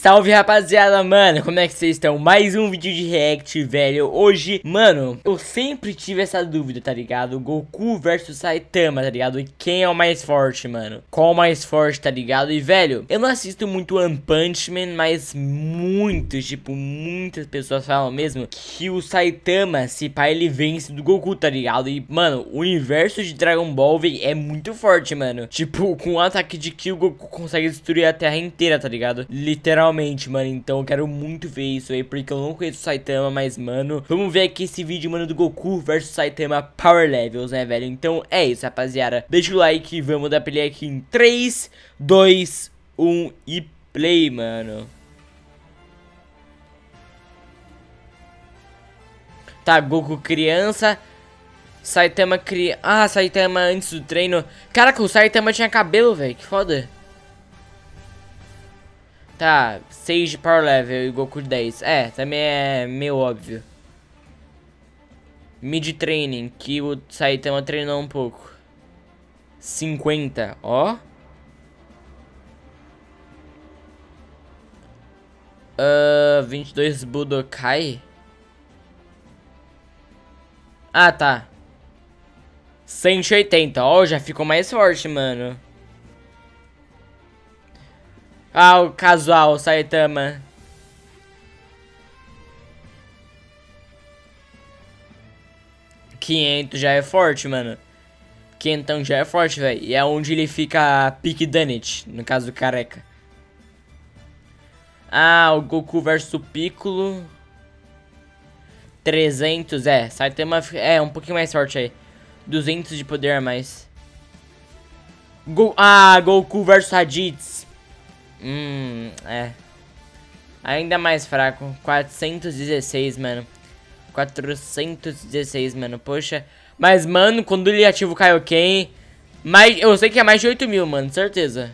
Salve rapaziada, mano, como é que vocês estão? Mais um vídeo de react, velho. Hoje, mano, eu sempre tive essa dúvida, tá ligado? Goku versus Saitama, tá ligado? E quem é o mais forte, mano? Qual o mais forte, tá ligado? E, velho, eu não assisto muito One Punch Man, mas muitas pessoas falam mesmo que o Saitama, se pá, ele vence do Goku, tá ligado? E, mano, o universo de Dragon Ball, velho, é muito forte, mano. Tipo, com o ataque de Ki, o Goku consegue destruir a Terra inteira, tá ligado? Literalmente, mano. Então eu quero muito ver isso aí, porque eu não conheço o Saitama, mas, mano, vamos ver aqui esse vídeo, mano, do Goku versus Saitama Power Levels, né, velho? Então é isso, rapaziada. Deixa o like, vamos dar play aqui em 3, 2, 1 e play, mano. Tá, Goku criança, Saitama criança. Ah, Saitama antes do treino. Caraca, o Saitama tinha cabelo, velho, que foda. Tá, 6 de Power Level e Goku 10. É, também é meio óbvio. Mid Training, que o Saitama treinou um pouco. 50, ó. 22 Budokai. Ah, tá. 180, ó, já ficou mais forte, mano. Ah, o casual, Saitama. $500 já é forte, mano. 500 já é forte, velho. E é onde ele fica pique Danit, no caso do careca. Ah, o Goku versus Piccolo. 300, é. Saitama é um pouquinho mais forte aí. 200 de poder a mais. Goku versus Raditz. É. Ainda mais fraco. 416, mano. 416, mano. Poxa. Mas, mano, quando ele ativa o Kaioken... eu sei que é mais de 8 mil, mano. Certeza.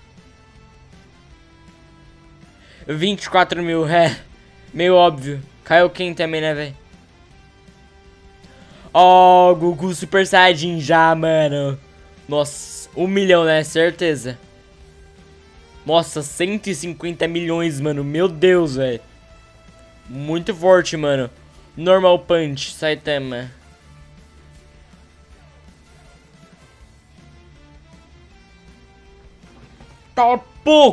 24 mil, é. Meio óbvio. Kaioken também, né, velho? Ó, Goku Super Saiyajin já, mano. Nossa, 1 milhão, né? Certeza. Nossa, 150 milhões, mano. Meu Deus, velho. Muito forte, mano. Normal Punch, Saitama. Tá, pô,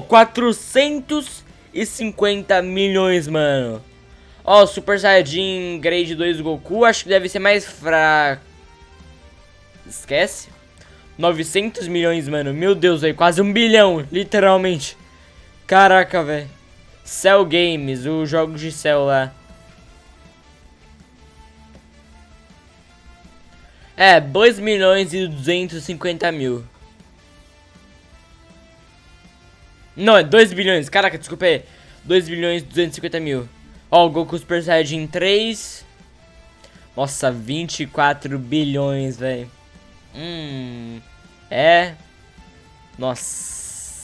450 milhões, mano. Ó, Super Saiyajin Grade 2 do Goku. Acho que deve ser mais fraco. Esquece. 900 milhões, mano. Meu Deus, velho. Quase 1 bilhão, literalmente. Caraca, velho. Cell Games, o jogo de Cell lá. É, 2 milhões e 250 mil. Não, é 2 bilhões. Caraca, desculpa aí. 2 bilhões e 250 mil. Ó, o Goku Super Saiyajin 3. Nossa, 24 bilhões, velho. É. Nossa.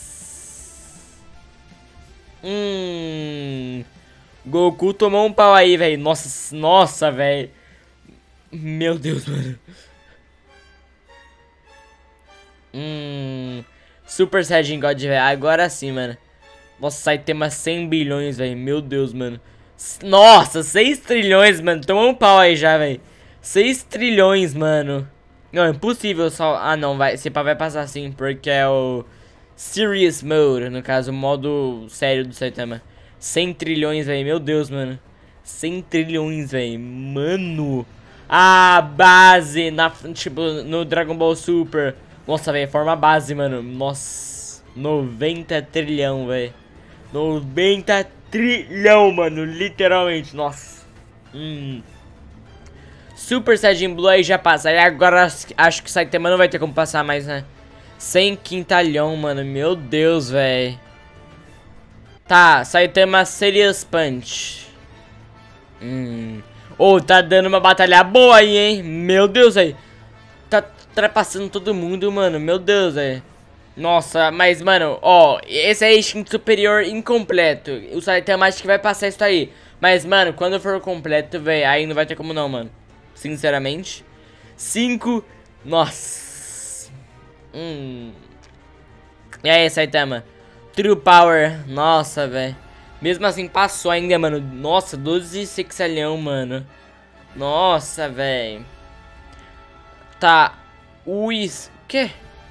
Goku tomou um pau aí, velho. Nossa, velho. Meu Deus, mano. Super Saiyajin God, velho. Agora sim, mano. Nossa, Saitama 100 bilhões, velho. Meu Deus, mano. Nossa, 6 trilhões, mano. Tomou um pau aí já, velho. 6 trilhões, mano. Não, é impossível só... Ah, não, vai. Esse pá vai passar assim, porque é o Serious Mode, no caso, o modo sério do Saitama. 100 trilhões, velho. Meu Deus, mano. 100 trilhões, velho. Mano. A base, tipo, no Dragon Ball Super. Nossa, velho, forma base, mano. Nossa. 90 trilhão, velho. 90 trilhão, mano. Literalmente, nossa. Super Saiyajin Blue aí já passa. Aí agora acho que Saitama não vai ter como passar mais, né? 100 quintalhão, mano. Meu Deus, velho. Tá, Saitama Serious Punch. Oh, tá dando uma batalha boa aí, hein? Meu Deus, velho. Tá ultrapassando todo mundo, mano. Meu Deus, velho. Nossa, mas, mano, ó, esse é instinto superior incompleto. O Saitama acho que vai passar isso aí. Mas, mano, quando for completo, velho, aí não vai ter como não, mano. Sinceramente. 5. Nossa. E aí, Saitama? True Power. Nossa, velho. Mesmo assim, passou ainda, mano. Nossa, 12 sexalhão, mano. Nossa, velho. Tá. Quê?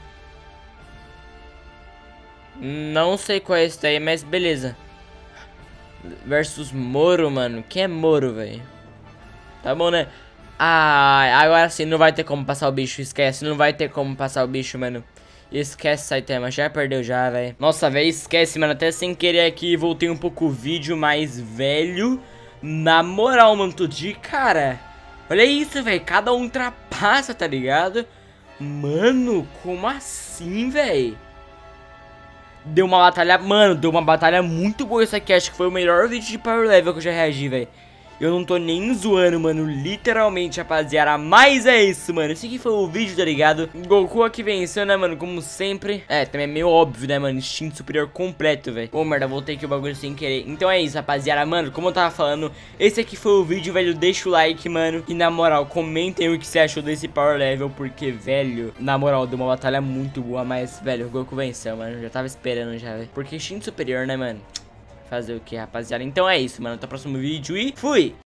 Não sei qual é esse daí, mas beleza. Versus Moro, mano. Quem é Moro, velho? Tá bom, né? Ah, agora sim, não vai ter como passar o bicho. Esquece, não vai ter como passar o bicho, mano. Esquece, Saitama, já perdeu já, velho. Nossa, velho, esquece, mano. Até sem querer aqui, voltei um pouco o vídeo, mais velho. Na moral, mano, Todi, cara. Olha isso, velho. Cada um ultrapassa, tá ligado? Mano, como assim, velho? Deu uma batalha, mano, deu uma batalha muito boa isso aqui. Acho que foi o melhor vídeo de Power Level que eu já reagi, velho. Eu não tô nem zoando, mano, literalmente, rapaziada. Mas é isso, mano, esse aqui foi o vídeo, tá ligado? Goku aqui venceu, né, mano, como sempre. É, também é meio óbvio, né, mano, instinto superior completo, velho. Ô, merda, voltei aqui o bagulho sem querer. Então é isso, rapaziada, mano, como eu tava falando, esse aqui foi o vídeo, velho. Deixa o like, mano. E na moral, comentem o que você achou desse Power Level, porque, velho, na moral, deu uma batalha muito boa. Mas, velho, o Goku venceu, mano, já tava esperando já, velho. Porque instinto superior, né, mano? Fazer o que, rapaziada? Então é isso, mano. Até o próximo vídeo e fui!